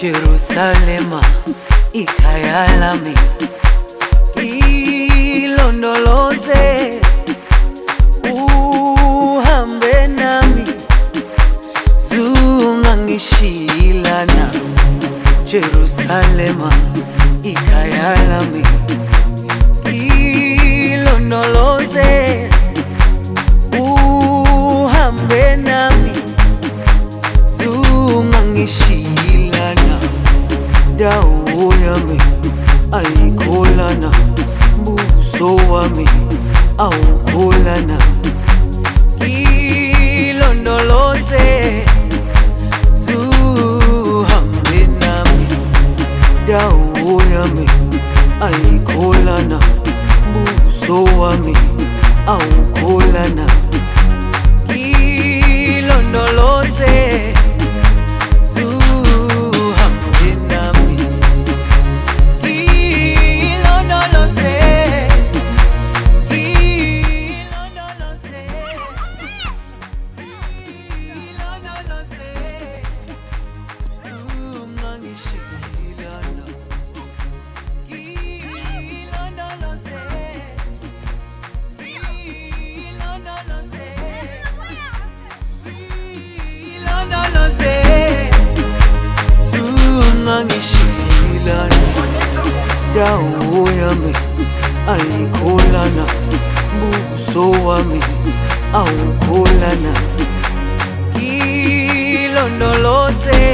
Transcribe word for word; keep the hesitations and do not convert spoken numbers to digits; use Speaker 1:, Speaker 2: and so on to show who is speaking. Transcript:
Speaker 1: Jerusalema ikhaya lami, ilondoloze uhambe nami, zungangishilana. Jerusalema ikhaya lami, ilondoloze uhambe nami, zungangishilana. Dawo yami ayikholana, buso wami awukholana. Ilondoloze zuhambe nami, dawo yami ayikholana, buso wami awukholana. Ilondoloze dawo yami ayikholana, buso wami awukholana. Ilondoloze